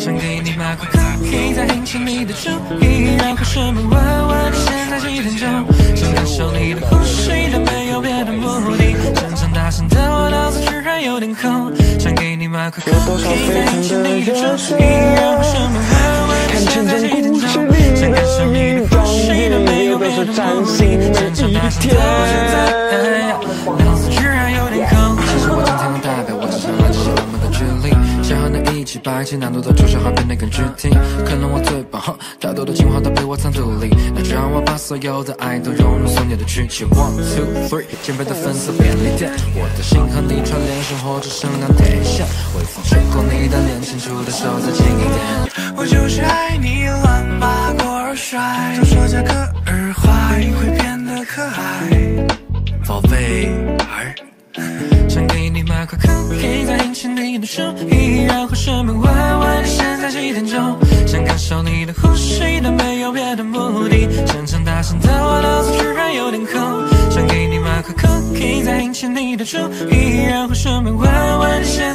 想给你买块 cookie， 再引起你的注意，然后顺便问问你现在几点钟，想感受你的呼吸，但没有别的目的。真正大声的我脑子居然有点空，想给你买块 cookie， 再引起你的注意，然后顺便问问你现在几点钟，想感受你的呼吸，但没有别的目的。真正大声的我现在脑子居然有点空。其实我今天能代表我只想拉近些我们的距离，想和你一起把一起难度的抽象化变得更具体。可能我嘴巴太多的情话都被我藏肚里，那就让我把所有的爱都融入所有的剧情。1 2 3，渐变的粉色便利店，我的心和你串联，生活只剩两点线。微风吹过你的脸，牵出的手再近一点。我就是爱你乱八过而衰，总说这个儿化音会变得可爱，宝贝儿。想给你买块 cookie， 再引起你的注意，然后顺便问问你现在几点钟，想感受你的呼吸，但没有别的目的。真正大声的我脑子居然有点空，想给你买块 cookie， 再引起你的注意，然后顺便问问你现